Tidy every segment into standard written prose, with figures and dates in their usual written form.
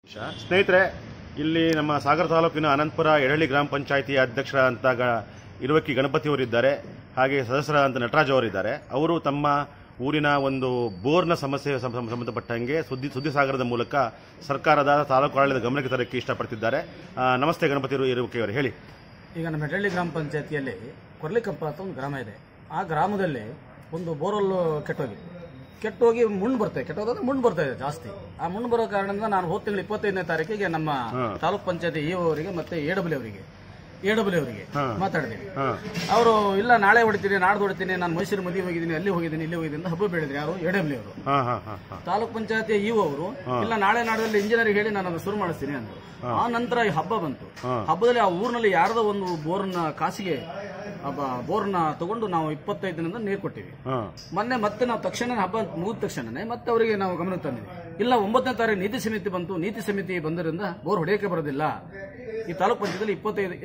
ಸ್ನೇಹಿತರೆ, ಇಲ್ಲಿ ನಮ್ಮ ಸಾಗರ ತಾಲೂಕಿನ ಅನಂತಪುರ ಎಡಹಳ್ಳಿ ಗ್ರಾಮ ಪಂಚಾಯಿತಿ ಅಧ್ಯಕ್ಷರ ಅಂತ ಇರುವಕ್ಕಿ ಗಣಪತಿ ಅವರಿದ್ದಾರೆ. ಹಾಗೆ ಸದಸ್ಯರ ಅಂತ ನಟರಾಜ್ ಅವರಿದ್ದಾರೆ. ಅವರು ತಮ್ಮ ಊರಿನ ಒಂದು ಬೋರ್ನ ಸಮಸ್ಯೆ ಸಂಬಂಧಪಟ್ಟಂಗೆ ಸುದ್ದಿ ಸಾಗರದ ಮೂಲಕ ಸರ್ಕಾರದ ತಾಲೂಕು ಆಡಳಿತ ಗಮನಕ್ಕೆ ತರಕ್ಕೆ ಇಷ್ಟಪಡ್ತಿದ್ದಾರೆ. ನಮಸ್ತೆ ಗಣಪತಿ ಇರುವಕ್ಕಿ ಅವರು, ಹೇಳಿ. ಈಗ ನಮ್ಮ ಎಡಹಳ್ಳಿ ಗ್ರಾಮ ಪಂಚಾಯಿತಿಯಲ್ಲಿ ಕೊರ್ಲಿಕಂಪ ಅಂತ ಒಂದು ಗ್ರಾಮ ಇದೆ. ಆ ಗ್ರಾಮದಲ್ಲಿ ಒಂದು ಬೋರ್ವೆಲ್ ಕೆಟ್ಟೋಗಿ ಮಣ್ಣು ಬರ್ತದೆ. ಕೆಟ್ಟೋದ್ರೆ ಮಣ್ಣು ಬರ್ತಾ ಇದೆ ಜಾಸ್ತಿ. ಆ ಮಣ್ಣು ಬರೋ ಕಾರಣದಿಂದ ನಾನು ಹೋದ ತಿಂಗಳು 25ನೇ ತಾರೀಕಿಗೆ ನಮ್ಮ ತಾಲೂಕ್ ಪಂಚಾಯತಿ ಇಒ ಅವರಿಗೆ ಮತ್ತೆ ಎಡಬ್ಲ್ಯೂ ಅವರಿಗೆ ಮಾತಾಡಿದೀನಿ. ಅವರು ಇಲ್ಲ ನಾಳೆ ಹೊಡಿತೀನಿ, ನಾಡ್ದು ಹೊಡಿತೀನಿ, ನಾನು ಮೈಸೂರು ಮದುವೆ ಹೋಗಿದ್ದೀನಿ, ಅಲ್ಲಿ ಹೋಗಿದ್ದೀನಿ, ಇಲ್ಲಿ ಹೋಗಿದ್ದೀನಿ ಹಬ್ಬ ಬೆಳೆದ್ರಿ. ಯಾರು? ಎಡಬ್ಲ್ಯೂ ಅವರು. ತಾಲೂಕ್ ಪಂಚಾಯತಿ ಇಒ ಅವರು ಇಲ್ಲ ನಾಳೆ ನಾಡದಲ್ಲಿ ಇಂಜಿನಿಯರ್ ಹೇಳಿ ನಾನು ಅದನ್ನು ಶುರು ಮಾಡಿಸ್ತೀನಿ ಅಂದ್ರು. ಆ ನಂತರ ಈ ಹಬ್ಬ ಬಂತು. ಹಬ್ಬದಲ್ಲಿ ಆ ಊರಿನಲ್ಲಿ ಯಾರ್ದೋ ಒಂದು ಬೋರ್ನ ಕಾಸಿಗೆ ಬೋರ್ನ ತಗೊಂಡು ನಾವು 25 ದಿನದಿಂದ ನೀರು ಕೊಟ್ಟಿವಿ. ಮೊನ್ನೆ ಮತ್ತೆ ನಾವು ತಕ್ಷಣ ಹಬ್ಬ ಮುಗಿದ ತಕ್ಷಣನೇ ಮತ್ತೆ ಅವರಿಗೆ ನಾವು ಗಮನ ತಂದಿವಿ. ಇಲ್ಲ 9ನೇ ತಾರೀಕು ನೀತಿ ಸಮಿತಿ ಬಂತು. ನೀತಿ ಸಮಿತಿ ಬಂದರಿಂದ ಬೋರ್ ಹೊಡೆಯಕ್ಕೆ ಬರೋದಿಲ್ಲ. ಈ ತಾಲೂಕ್ ಪಂಚಾಯತಿಯಲ್ಲಿ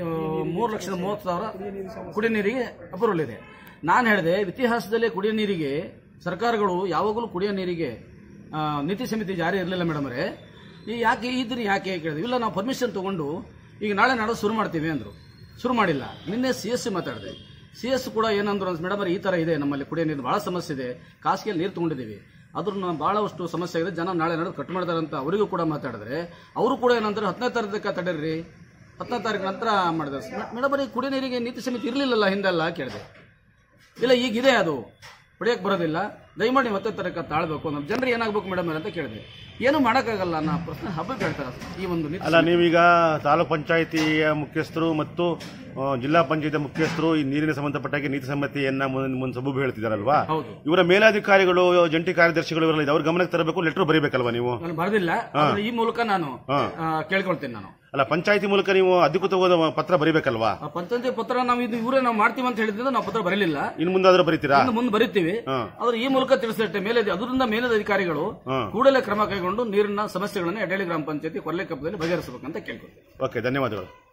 3,30,000 ಕುಡಿಯ ನೀರಿಗೆ ಅಪ್ರೂವಲ್ ಇದೆ. ನಾನು ಹೇಳಿದೆ, ಇತಿಹಾಸದಲ್ಲೇ ಕುಡಿಯ ನೀರಿಗೆ ಸರ್ಕಾರಗಳು ಯಾವಾಗಲೂ ಕುಡಿಯ ನೀರಿಗೆ ನೀತಿ ಸಮಿತಿ ಜಾರಿ ಇರಲಿಲ್ಲ ಮೇಡಮ್ ಅವರೇ. ಯಾಕೆ ಇದನ್ನ ಯಾಕೆ ಕೇಳಿದ್ವಿ. ಇಲ್ಲ ನಾವು ಪರ್ಮಿಷನ್ ತಗೊಂಡು ಈಗ ನಾಳೆ ನಾಡೋ ಶುರು ಮಾಡ್ತೀವಿ ಅಂದ್ರು. ಶುರು ಮಾಡಿಲ್ಲ. ನಿನ್ನೆ CS ಮಾತಾಡಿದೆ. CS ಕೂಡ ಏನಂದ್ರು ಮೇಡಮ್ ಈ ತರ ಇದೆ, ನಮ್ಮಲ್ಲಿ ಕುಡಿಯೋ ನೀರು ಬಹಳ ಸಮಸ್ಯೆ ಇದೆ, ಖಾಸಗಿಯಲ್ಲಿ ನೀರು ತಗೊಂಡಿದ್ದೀವಿ, ಅದ್ರ ಬಹಳಷ್ಟು ಸಮಸ್ಯೆ ಇದೆ, ಜನ ನಾಳೆ ನಾಡು ಕಟ್ ಮಾಡ್ತಾರೆ ಅಂತ ಅವರಿಗೂ ಕೂಡ ಮಾತಾಡಿದ್ರೆ ಅವರು ಕೂಡ ಏನಂದ್ರೆ 10ನೇ ತಾರೀಕು ತಡೀರಿ, 10ನೇ ತಾರೀಕು ನಂತರ ಮಾಡಿದ್ರೆ. ಮೇಡಮ್ ಈ ಕುಡಿಯೋ ನೀರಿಗೆ ನೀತಿ ಸಮಿತಿ ಇರಲಿಲ್ಲಲ್ಲ ಹಿಂದೆಲ್ಲ ಕೇಳಿದೆ. ಇಲ್ಲ ಈಗಿದೆ, ಅದು ಹೊಡೆಯಕ್ಕೆ ಬರೋದಿಲ್ಲ, ದಯಮಾಡಿ 10ನೇ ತಾರೀಕು ತಾಳ್ಬೇಕು. ನಮ್ಮ ಜನರು ಏನಾಗಬೇಕು ಮೇಡಮ್ ಅಂತ ಕೇಳಿದೆ. ಏನು ಮಾಡೋಕ್ಕಾಗಲ್ಲ ಅನ್ನೋ ಪ್ರಶ್ನೆ ಹಬ್ಬಕ್ಕೆ ಹೇಳ್ತಾರೆ. ಈ ಒಂದು ಅಲ್ಲ, ನೀವೀಗ ತಾಲೂಕ್ ಪಂಚಾಯಿತಿಯ ಮುಖ್ಯಸ್ಥರು ಮತ್ತು ಜಿಲ್ಲಾ ಪಂಚಾಯತ್ ಮುಖ್ಯಸ್ಥರು ಈ ನೀರಿನ ಸಂಬಂಧಪಟ್ಟಾಗಿ ನೀತಿ ಸಮಿತಿಯನ್ನ ಮುಂದೆ ಸಬೂಬು ಹೇಳ್ತಿದಾರಲ್ವಾ? ಇವರ ಮೇಲಾಧಿಕಾರಿಗಳು, ಜಂಟಿ ಕಾರ್ಯದರ್ಶಿಗಳು ಇವರಲ್ಲ, ಅವ್ರ ಗಮನಕ್ಕೆ ತರಬೇಕು, ಲೆಟರ್ ಬರೀಬೇಕಲ್ವಾ? ನೀವು ಬರೆದಿಲ್ಲ. ಈ ಮೂಲಕ ನಾನು ಕೇಳ್ಕೊಳ್ತೀನಿ. ನಾನು ಅಲ್ಲ, ಪಂಚಾಯತಿ ಮೂಲಕ ನೀವು ಅಧಿಕೃತವಾದ ಪತ್ರ ಬರೀಬೇಕಲ್ವಾ? ಪಂಚಾಯತಿ ಪತ್ರ ನಾವು ಇವರೇ ನಾವು ಮಾಡ್ತೀವಿ ಅಂತ ಹೇಳಿದ್ರೆ ನಾವು ಪತ್ರ ಬರಲಿಲ್ಲ. ಇನ್ನು ಮುಂದಾದ್ರೂ ಬರೀತೀರಾ? ಮುಂದೆ ಬರೀತೀವಿ. ಆದ್ರೆ ಈ ಮೂಲಕ ತಿಳಿಸಿಟ್ಟೆ ಮೇಲೆ ಅದರಿಂದ ಮೇಲದ ಅಧಿಕಾರಿಗಳು ಕೂಡಲೇ ಕ್ರಮ ಕೈಗೊಂಡು ನೀರಿನ ಸಮಸ್ಯೆಗಳನ್ನು ಎಡಹಳ್ಳಿ ಗ್ರಾಮ ಪಂಚಾಯತಿ ಕೊರ್ಲಿಕಂಪದಲ್ಲಿ ಬಗೆಹರಿಸಬೇಕಂತ ಕೇಳ್ಕೊಳ್ತೀವಿ. ಓಕೆ, ಧನ್ಯವಾದಗಳು.